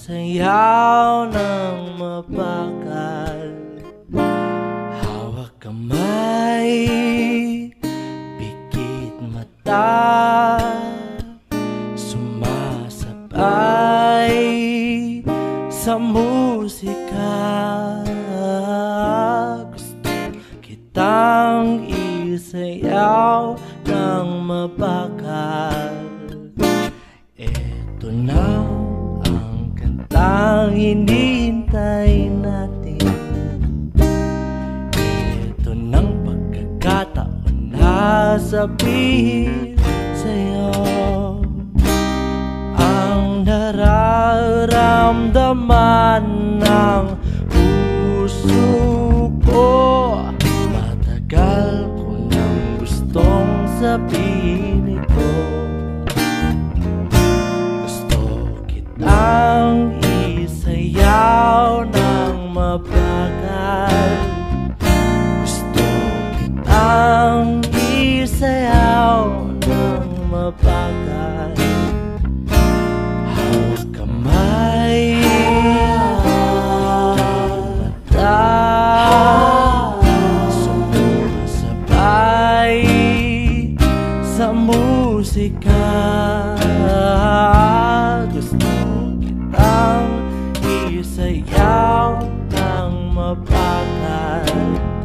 sayaw ng mabagal. Hawak kamay, pikit mata, sumasabay sa musika. Gusto kitang isayaw ng mabagal. Eto na ang kantang hinihintay natin. Eto ng pagkakataon na sabihin sa'yo ang nararamdaman ng puso ko. Matagal ko nang gustong sabihin ito. Ang isayaw ng mabagal. Gusto kitang isayaw ng mabagal. Hawak kamay, mata, sumasabay sa musika. Isayaw ng mabagal.